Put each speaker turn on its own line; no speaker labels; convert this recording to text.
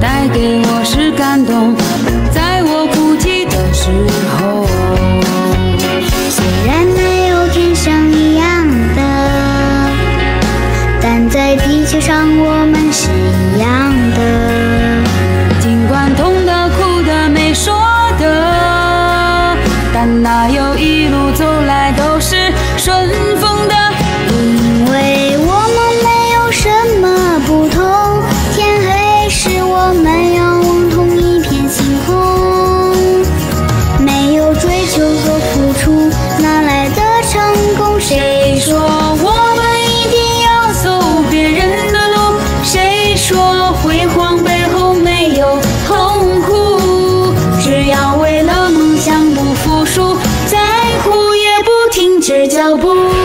带给我是感动，在我哭泣的时候。
虽然没有天上一样的，但在地球上我们是一样的。
尽管痛的、哭的、没说的，但哪有一路走来都是顺风的。
因为我们没有什么不同，天黑时我们仰望同一片星空。没有追求和付出，哪来的成功？谁说我们一定要走别人的路？谁说辉煌背后没有痛苦？只要为了梦想不服输，再苦也不停止脚步。